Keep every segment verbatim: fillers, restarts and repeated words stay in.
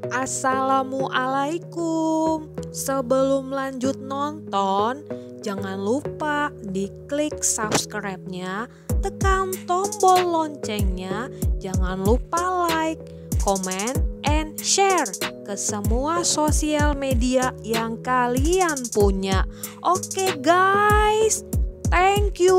Assalamualaikum. Sebelum lanjut nonton, jangan lupa diklik subscribe-nya, tekan tombol loncengnya, jangan lupa like, comment, and share ke semua sosial media yang kalian punya. Oke guys, thank you.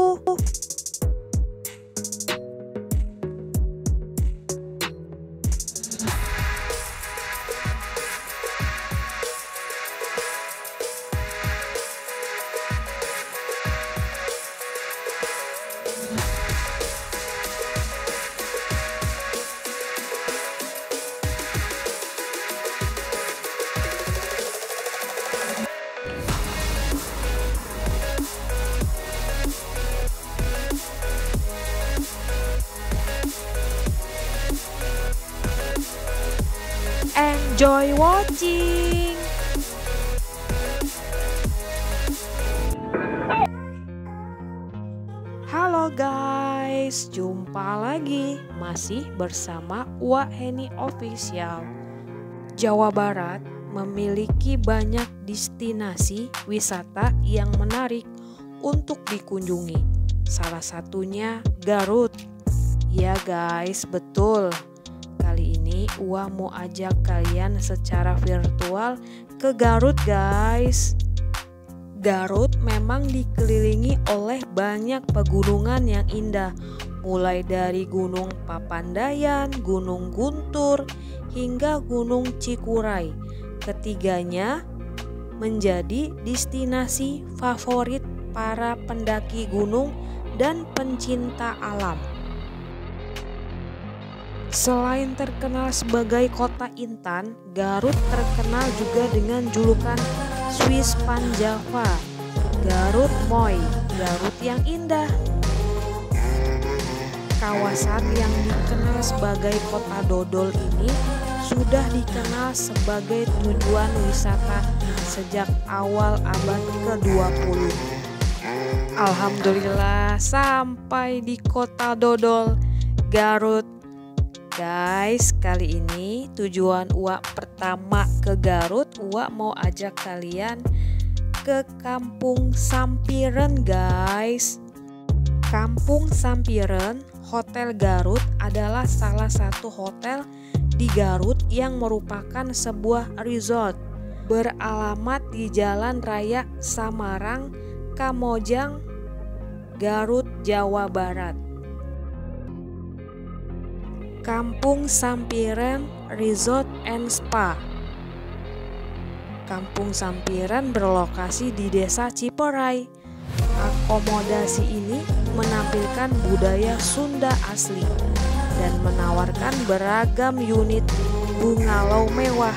Enjoy watching. Halo guys, jumpa lagi masih bersama Wak Heni Official. Jawa Barat memiliki banyak destinasi wisata yang menarik untuk dikunjungi. Salah satunya Garut. Ya guys, betul. Kali ini Uwa mau ajak kalian secara virtual ke Garut guys. Garut memang dikelilingi oleh banyak pegunungan yang indah, mulai dari Gunung Papandayan, Gunung Guntur, hingga Gunung Cikuray. Ketiganya menjadi destinasi favorit para pendaki gunung dan pencinta alam. Selain terkenal sebagai kota intan, Garut terkenal juga dengan julukan Swiss Panjava, Garut Moi, Garut yang indah. Kawasan yang dikenal sebagai kota dodol ini sudah dikenal sebagai tujuan wisata sejak awal abad ke dua puluh. Alhamdulillah sampai di kota dodol, Garut. Guys, kali ini tujuan Uwa pertama ke Garut, Uwa mau ajak kalian ke Kampung Sampiren guys. Kampung Sampiren, Hotel Garut adalah salah satu hotel di Garut yang merupakan sebuah resort beralamat di Jalan Raya Samarang, Kamojang, Garut, Jawa Barat. Kampung Sampiren Resort and Spa. Kampung Sampiren berlokasi di Desa Ciperay. Akomodasi ini menampilkan budaya Sunda asli dan menawarkan beragam unit bungalow mewah,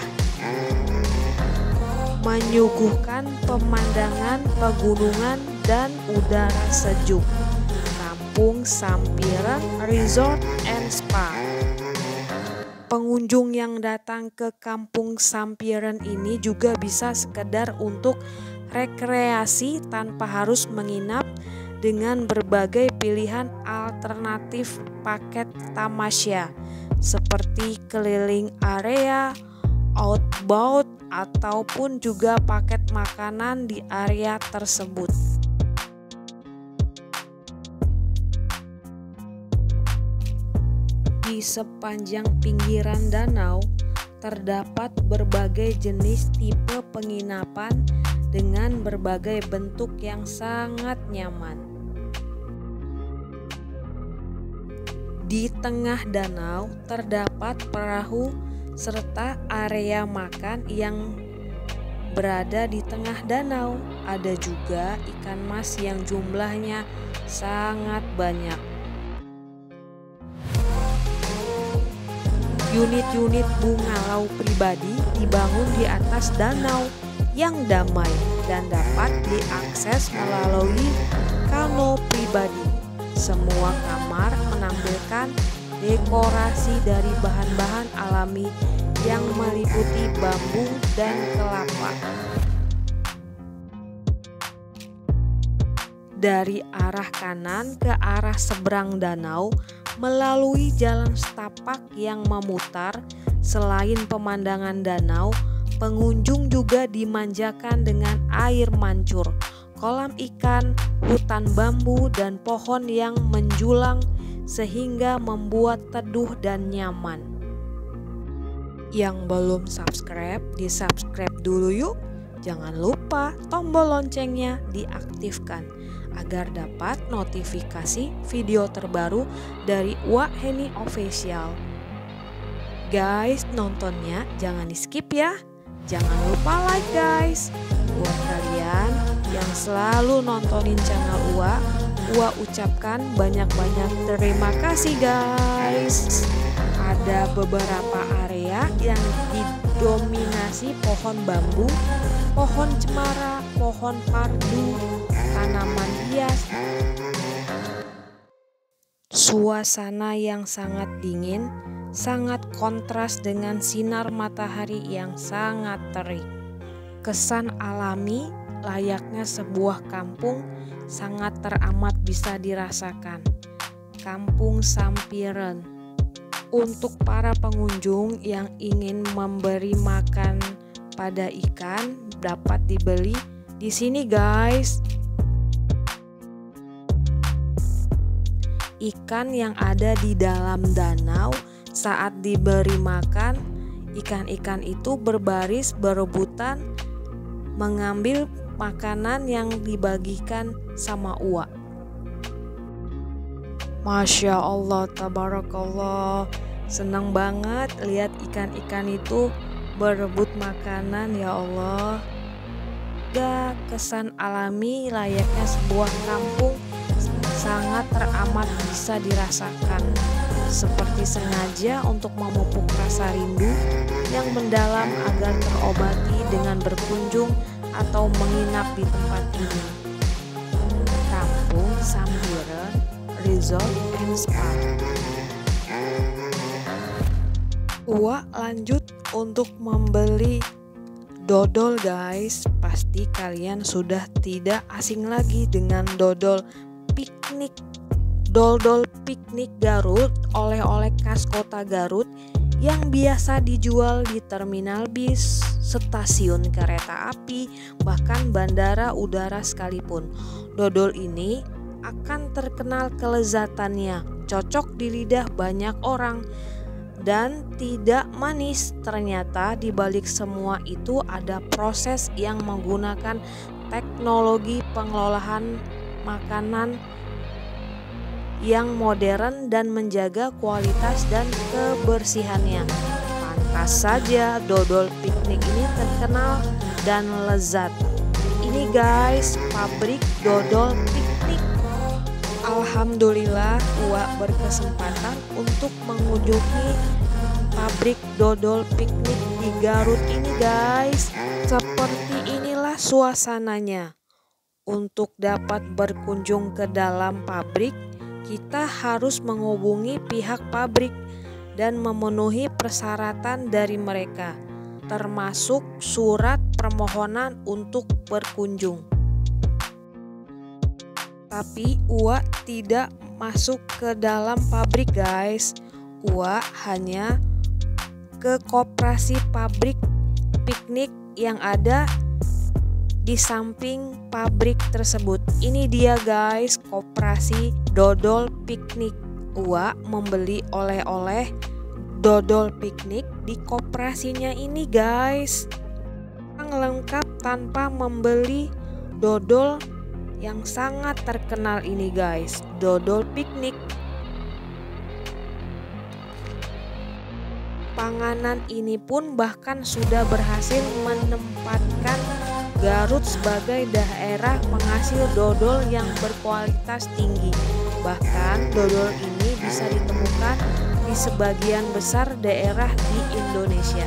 menyuguhkan pemandangan pegunungan dan udara sejuk. Kampung Sampiren Resort and Spa. Pengunjung yang datang ke Kampung Sampiren ini juga bisa sekedar untuk rekreasi tanpa harus menginap dengan berbagai pilihan alternatif paket tamasya seperti keliling area, outbound, ataupun juga paket makanan di area tersebut. Di sepanjang pinggiran danau terdapat berbagai jenis tipe penginapan dengan berbagai bentuk yang sangat nyaman. Di tengah danau terdapat perahu serta area makan yang berada di tengah danau. Ada juga ikan mas yang jumlahnya sangat banyak. Unit-unit bungalow pribadi dibangun di atas danau yang damai dan dapat diakses melalui kano pribadi. Semua kamar menampilkan dekorasi dari bahan-bahan alami yang meliputi bambu dan kelapa. Dari arah kanan ke arah seberang danau melalui jalan setapak yang memutar Selain pemandangan danau, pengunjung juga dimanjakan dengan air mancur, kolam ikan, hutan bambu, dan pohon yang menjulang sehingga membuat teduh dan nyaman. Yang belum subscribe, di-subscribe dulu yuk. Jangan lupa tombol loncengnya diaktifkan agar dapat notifikasi video terbaru dari Wak Heni Official. Guys, nontonnya jangan di skip ya. Jangan lupa like guys. Buat kalian yang selalu nontonin channel Uwa, Uwa ucapkan banyak-banyak terima kasih guys. Ada beberapa area yang didominasi pohon bambu, pohon cemara, pohon pardu, tanaman hias. Suasana yang sangat dingin, sangat kontras dengan sinar matahari yang sangat terik. Kesan alami layaknya sebuah kampung sangat teramat bisa dirasakan. Kampung Sampiren. Untuk para pengunjung yang ingin memberi makan pada ikan dapat dibeli di sini guys. Ikan yang ada di dalam danau saat diberi makan, ikan-ikan itu berbaris berebutan mengambil makanan yang dibagikan sama Uwa. Masya Allah, tabarakallah. Senang banget lihat ikan-ikan itu berebut makanan, ya Allah. Gak kesan alami layaknya sebuah kampung sangat teramat bisa dirasakan. Seperti sengaja untuk memupuk rasa rindu yang mendalam agar terobati dengan berkunjung atau menginap di tempat ini. Kampung Sampiren Resort and Spa. Uwa lanjut untuk membeli dodol guys. Pasti kalian sudah tidak asing lagi dengan dodol piknik. Dodol piknik Garut, oleh-oleh khas kota Garut yang biasa dijual di terminal bis, stasiun kereta api, bahkan bandara udara sekalipun. Dodol ini akan terkenal kelezatannya, cocok di lidah banyak orang dan tidak manis. Ternyata di balik semua itu ada proses yang menggunakan teknologi pengelolaan makanan yang modern dan menjaga kualitas dan kebersihannya. Pantas saja dodol piknik ini terkenal dan lezat. Ini guys, pabrik dodol piknik. Alhamdulillah Uwa berkesempatan untuk mengunjungi pabrik dodol piknik di Garut ini guys. Seperti inilah suasananya. Untuk dapat berkunjung ke dalam pabrik, kita harus menghubungi pihak pabrik dan memenuhi persyaratan dari mereka, termasuk surat permohonan untuk berkunjung. Tapi Uwa tidak masuk ke dalam pabrik guys. Uwa hanya ke koperasi pabrik piknik yang ada di samping pabrik tersebut. Ini dia guys, koperasi dodol piknik. Uwa membeli oleh-oleh dodol piknik di koperasinya ini guys. Yang lengkap tanpa membeli dodol yang sangat terkenal ini guys, dodol piknik. Panganan ini pun bahkan sudah berhasil menempatkan Garut sebagai daerah penghasil dodol yang berkualitas tinggi. Bahkan dodol ini bisa ditemukan di sebagian besar daerah di Indonesia.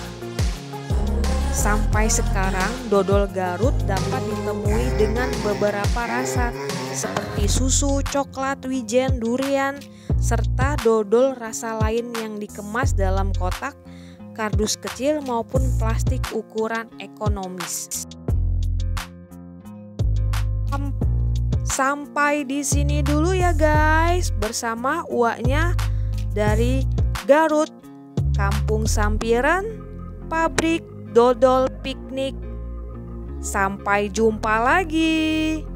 Sampai sekarang dodol Garut dapat ditemui dengan beberapa rasa seperti susu, coklat, wijen, durian, serta dodol rasa lain yang dikemas dalam kotak, kardus kecil maupun plastik ukuran ekonomis. Sampai di sini dulu ya guys bersama Uwaknya dari Garut. Kampung Sampiran, pabrik dodol piknik. Sampai jumpa lagi.